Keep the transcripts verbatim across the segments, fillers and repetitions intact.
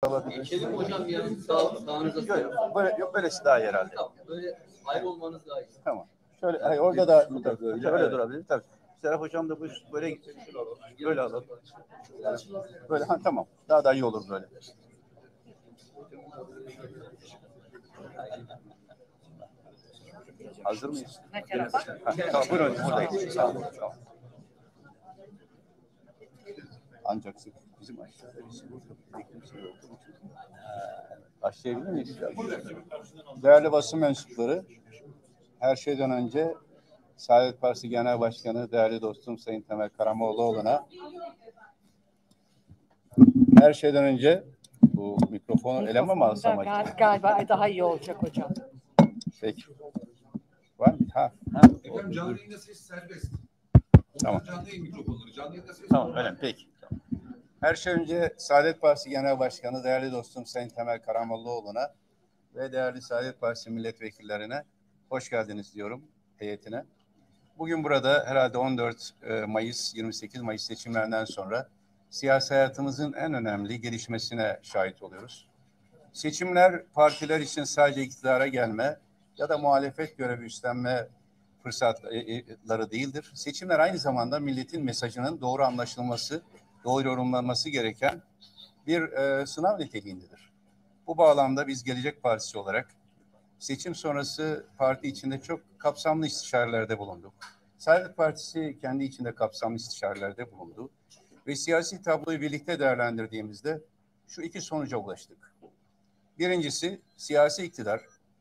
Geçelim mi hocam yani sağ, sağınıza? Yok yok böyle, yok böylesi daha iyi herhalde. Tamam böyle ayrı olmanız daha iyi. Tamam. Şöyle yani, hayır, orada da burada böyle öyle durabilir tabii. Serap hocam da bu böyle böyle alalım. Böyle ha tamam. Daha da iyi olur böyle. Hazır mıyız? Ha, tamam buyurun buradayız. Sağ olun. Tamam. Ancak bizim aşağıda bir şey yok. Başlayabilir miyiz? Değerli basın mensupları, her şeyden önce Saadet Partisi Genel Başkanı değerli dostum Sayın Temel Karamollaoğlu'na her şeyden önce bu mikrofonu eleme mi alsam acaba? Galiba daha iyi olacak hocam. Peki. Var mı? Ha. ha. Efendim canlı yayında ses serbest. Tamam. Canlı yayın mikrofonları. Canlı yayında ses. Tamam öyle. Peki. Tamam. Her şey önce Saadet Partisi Genel Başkanı değerli dostum Sayın Temel Karamollaoğlu'na ve değerli Saadet Partisi milletvekillerine hoş geldiniz diyorum, heyetine. Bugün burada herhalde on dört Mayıs, yirmi sekiz Mayıs seçimlerinden sonra siyasi hayatımızın en önemli gelişmesine şahit oluyoruz. Seçimler partiler için sadece iktidara gelme ya da muhalefet görevi üstlenme fırsatları değildir. Seçimler aynı zamanda milletin mesajının doğru anlaşılması, doğru yorumlanması gereken bir e, sınav niteliğindedir. Bu bağlamda biz Gelecek Partisi olarak seçim sonrası parti içinde çok kapsamlı istişarelerde bulunduk. Saadet Partisi kendi içinde kapsamlı istişarelerde bulundu. Ve siyasi tabloyu birlikte değerlendirdiğimizde şu iki sonuca ulaştık. Birincisi, siyasi iktidar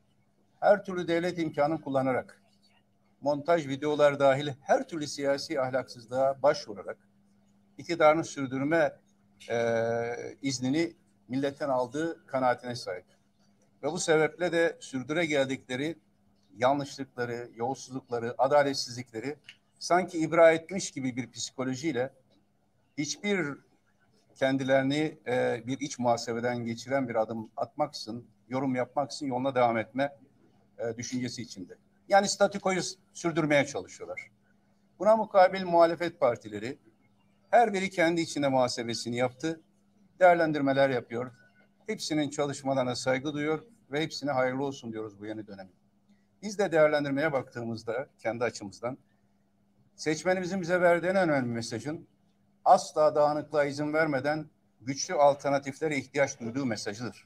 her türlü devlet imkanını kullanarak, montaj videolar dahil her türlü siyasi ahlaksızlığa başvurarak iktidarını sürdürme e, iznini milletten aldığı kanaatine sahip. Ve bu sebeple de sürdüre geldikleri yanlışlıkları, yolsuzlukları, adaletsizlikleri sanki ibra etmiş gibi bir psikolojiyle hiçbir kendilerini e, bir iç muhasebeden geçiren bir adım atmaksın, yorum yapmaksın yoluna devam etme e, düşüncesi içinde. Yani statükoyu sürdürmeye çalışıyorlar. Buna mukabil muhalefet partileri her biri kendi içinde muhasebesini yaptı, değerlendirmeler yapıyor. Hepsinin çalışmalarına saygı duyuyor ve hepsine hayırlı olsun diyoruz bu yeni dönem. Biz de değerlendirmeye baktığımızda kendi açımızdan seçmenimizin bize verdiği en önemli mesajın asla dağınıklığa izin vermeden güçlü alternatiflere ihtiyaç duyduğu mesajıdır.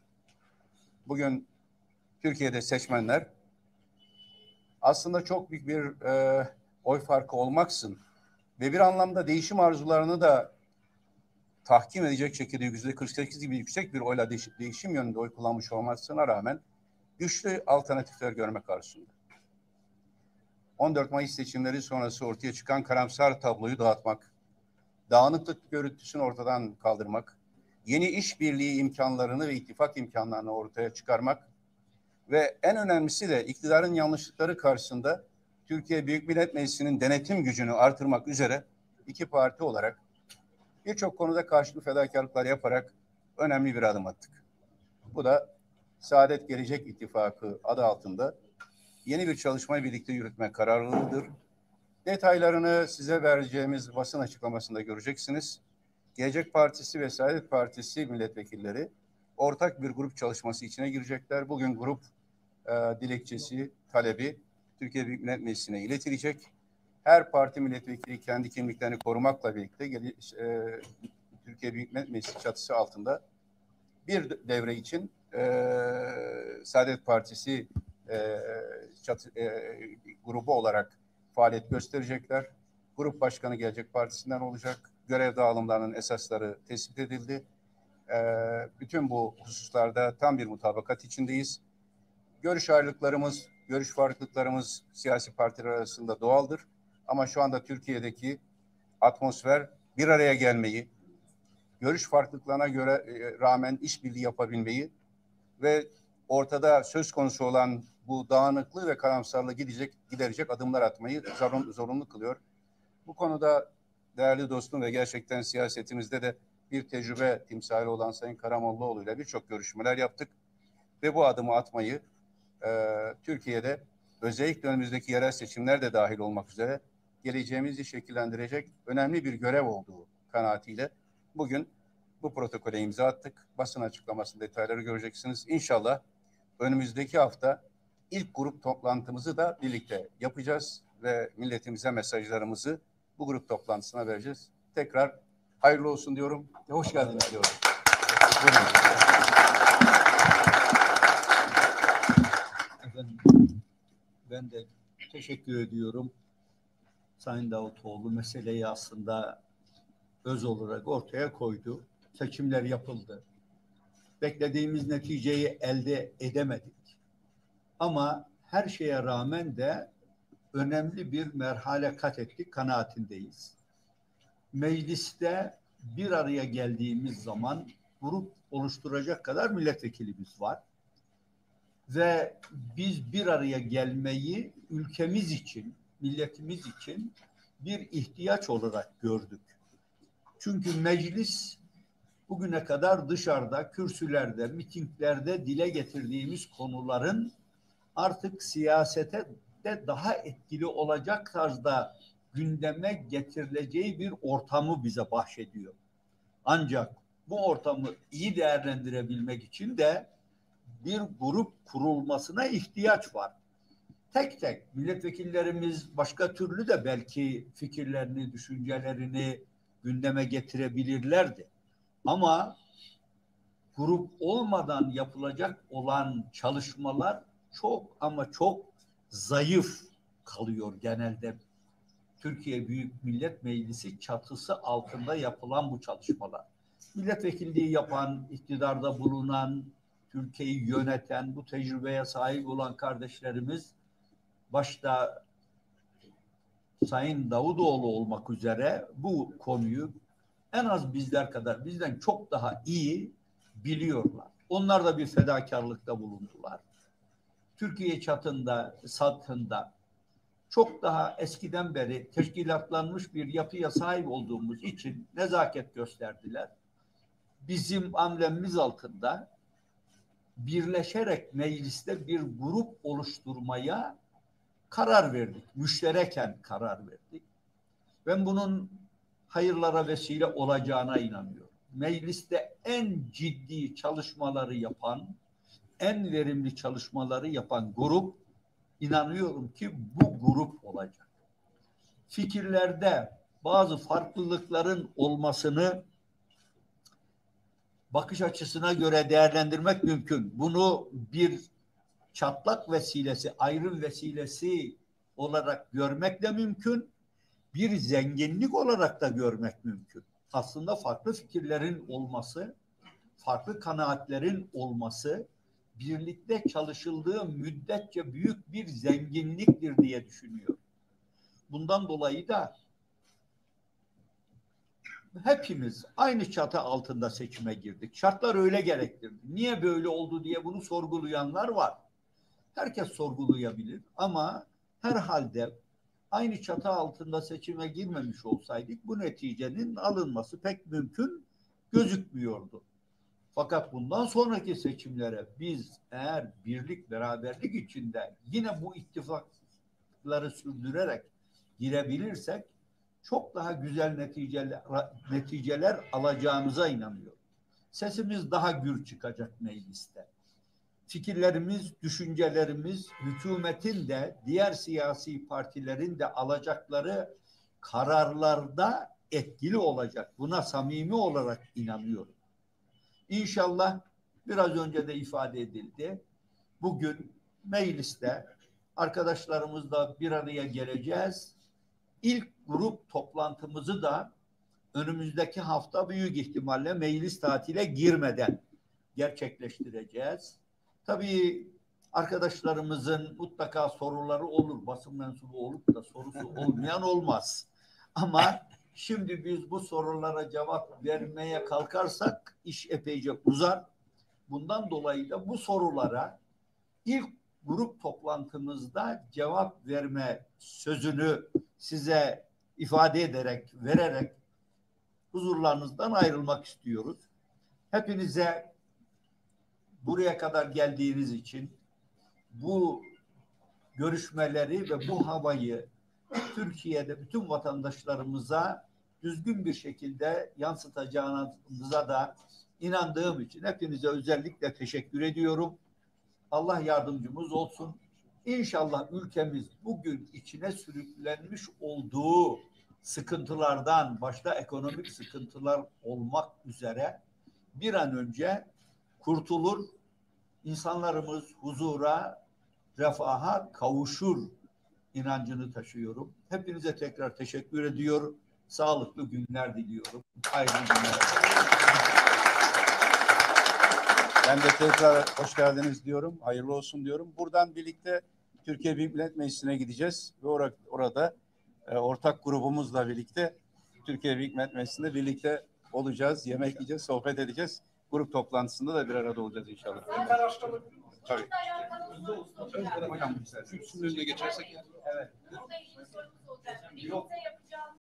Bugün Türkiye'de seçmenler aslında çok büyük bir e, oy farkı olmaksın ve bir anlamda değişim arzularını da tahkim edecek şekilde yüzde kırk sekiz gibi yüksek bir oyla değiş, değişim yönünde oy kullanmış olmasına rağmen güçlü alternatifler görmek arzusunda. on dört Mayıs seçimleri sonrası ortaya çıkan karamsar tabloyu dağıtmak, dağınıklık görüntüsünü ortadan kaldırmak, yeni işbirliği imkanlarını ve ittifak imkanlarını ortaya çıkarmak ve en önemlisi de iktidarın yanlışlıkları karşısında Türkiye Büyük Millet Meclisi'nin denetim gücünü artırmak üzere iki parti olarak birçok konuda karşılıklı fedakarlıklar yaparak önemli bir adım attık. Bu da Saadet Gelecek İttifakı adı altında yeni bir çalışmayı birlikte yürütme kararlılığıdır. Detaylarını size vereceğimiz basın açıklamasında göreceksiniz. Gelecek Partisi ve Saadet Partisi milletvekilleri ortak bir grup çalışması içine girecekler. Bugün grup e, dilekçesi, talebi Türkiye Büyük Millet Meclisi'ne iletilecek. Her parti milletvekili kendi kimliklerini korumakla birlikte e, Türkiye Büyük Millet Meclisi çatısı altında bir devre için e, Saadet Partisi e, çatı, e, grubu olarak faaliyet gösterecekler. Grup başkanı Gelecek Partisi'nden olacak. Görev dağılımlarının esasları tespit edildi. E, bütün bu hususlarda tam bir mutabakat içindeyiz. Görüş ayrılıklarımız, görüş farklılıklarımız siyasi partiler arasında doğaldır. Ama şu anda Türkiye'deki atmosfer bir araya gelmeyi, görüş farklılıklarına göre e, rağmen işbirliği yapabilmeyi ve ortada söz konusu olan bu dağınıklığı ve karamsarlığı gidecek, giderecek adımlar atmayı zorun, zorunlu kılıyor. Bu konuda değerli dostum ve gerçekten siyasetimizde de bir tecrübe timsali olan Sayın Karamollaoğlu ile birçok görüşmeler yaptık. Ve bu adımı atmayı e, Türkiye'de özellikle önümüzdeki yerel seçimler de dahil olmak üzere geleceğimizi şekillendirecek önemli bir görev olduğu kanaatiyle bugün bu protokole imza attık. Basın açıklamasının detayları göreceksiniz. İnşallah önümüzdeki hafta ilk grup toplantımızı da birlikte yapacağız ve milletimize mesajlarımızı bu grup toplantısına vereceğiz. Tekrar hayırlı olsun diyorum. Hoş geldiniz diyorum. Efendim, ben de teşekkür ediyorum. Sayın Davutoğlu meseleyi aslında öz olarak ortaya koydu. Seçimler yapıldı. Beklediğimiz neticeyi elde edemedik. Ama her şeye rağmen de önemli bir merhale kat ettik kanaatindeyiz. Mecliste bir araya geldiğimiz zaman grup oluşturacak kadar milletvekilimiz var. Ve biz bir araya gelmeyi ülkemiz için, milletimiz için bir ihtiyaç olarak gördük. Çünkü meclis bugüne kadar dışarıda, kürsülerde, mitinglerde dile getirdiğimiz konuların artık siyasete de daha etkili olacak tarzda gündeme getirileceği bir ortamı bize bahşediyor. Ancak bu ortamı iyi değerlendirebilmek için de bir grup kurulmasına ihtiyaç var. Tek tek milletvekillerimiz başka türlü de belki fikirlerini, düşüncelerini gündeme getirebilirlerdi. Ama grup olmadan yapılacak olan çalışmalar çok ama çok zayıf kalıyor genelde. Türkiye Büyük Millet Meclisi çatısı altında yapılan bu çalışmalar. Milletvekilliği yapan, iktidarda bulunan, Türkiye'yi yöneten, bu tecrübeye sahip olan kardeşlerimiz başta Sayın Davutoğlu olmak üzere bu konuyu en az bizler kadar, bizden çok daha iyi biliyorlar. Onlar da bir fedakarlıkta bulundular. Türkiye çatında, satında çok daha eskiden beri teşkilatlanmış bir yapıya sahip olduğumuz için nezaket gösterdiler. Bizim amblemimiz altında birleşerek mecliste bir grup oluşturmaya karar verdik. Müştereken karar verdik. Ben bunun hayırlara vesile olacağına inanıyorum. Mecliste en ciddi çalışmaları yapan, en verimli çalışmaları yapan grup, inanıyorum ki bu grup olacak. Fikirlerde bazı farklılıkların olmasını bakış açısına göre değerlendirmek mümkün. Bunu bir çatlak vesilesi, ayrım vesilesi olarak görmek de mümkün. Bir zenginlik olarak da görmek mümkün. Aslında farklı fikirlerin olması, farklı kanaatlerin olması, birlikte çalışıldığı müddetçe büyük bir zenginliktir diye düşünüyorum. Bundan dolayı da hepimiz aynı çatı altında seçime girdik. Şartlar öyle gerektirdi. Niye böyle oldu diye bunu sorgulayanlar var. Herkes sorgulayabilir ama herhalde aynı çatı altında seçime girmemiş olsaydık bu neticenin alınması pek mümkün gözükmüyordu. Fakat bundan sonraki seçimlere biz eğer birlik, beraberlik içinde yine bu ittifakları sürdürerek girebilirsek çok daha güzel neticeler, neticeler alacağımıza inanıyorum. Sesimiz daha gür çıkacak mecliste. Fikirlerimiz, düşüncelerimiz, hükümetin de diğer siyasi partilerin de alacakları kararlarda etkili olacak. Buna samimi olarak inanıyorum. İnşallah biraz önce de ifade edildi. Bugün mecliste arkadaşlarımızla bir araya geleceğiz. İlk grup toplantımızı da önümüzdeki hafta büyük ihtimalle meclis tatile girmeden gerçekleştireceğiz. Tabii arkadaşlarımızın mutlaka soruları olur. Basın mensubu olup da sorusu olmayan olmaz. Ama şimdi biz bu sorulara cevap vermeye kalkarsak iş epeyce uzar. Bundan dolayı da bu sorulara ilk grup toplantımızda cevap verme sözünü size ifade ederek, vererek huzurlarınızdan ayrılmak istiyoruz. Hepinize buraya kadar geldiğiniz için bu görüşmeleri ve bu havayı Türkiye'de bütün vatandaşlarımıza düzgün bir şekilde yansıtacağınıza da inandığım için hepinize özellikle teşekkür ediyorum. Allah yardımcımız olsun. İnşallah ülkemiz bugün içine sürüklenmiş olduğu sıkıntılardan, başta ekonomik sıkıntılar olmak üzere bir an önce kurtulur, insanlarımız huzura, refaha kavuşur inancını taşıyorum. Hepinize tekrar teşekkür ediyorum. Sağlıklı günler diliyorum. Hayırlı günler. Ben de tekrar hoş geldiniz diyorum. Hayırlı olsun diyorum. Buradan birlikte Türkiye Büyük Millet Meclisi'ne gideceğiz ve or orada e, ortak grubumuzla birlikte Türkiye Büyük Millet Meclisi'nde birlikte olacağız. Yemek yiyeceğiz, sohbet edeceğiz. Grup toplantısında da bir arada olacağız inşallah. Tabii. Hocam, şu üstünün önüne geçersek. Evet. Bununla ilgili sorumuz olacak. Birlikte yapacağımız